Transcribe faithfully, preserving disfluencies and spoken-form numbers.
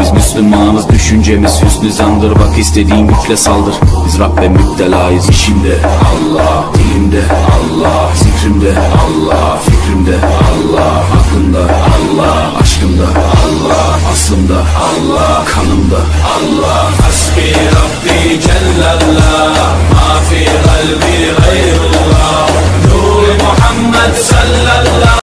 Biz Müslümanız, düşüncemiz hüsnü zandır. Bak istediğin güçle saldır, biz Rabbe müptelayız. İşimde Allah, dilimde Allah, zikrimde Allah, fikrimde Allah, aklımda Allah, aşkımda Allah, aslımda Allah, kanımda Allah. Hasbi Rabbi Cellallah, ma fi kalbi gayrullah, Nur Muhammed sallallahu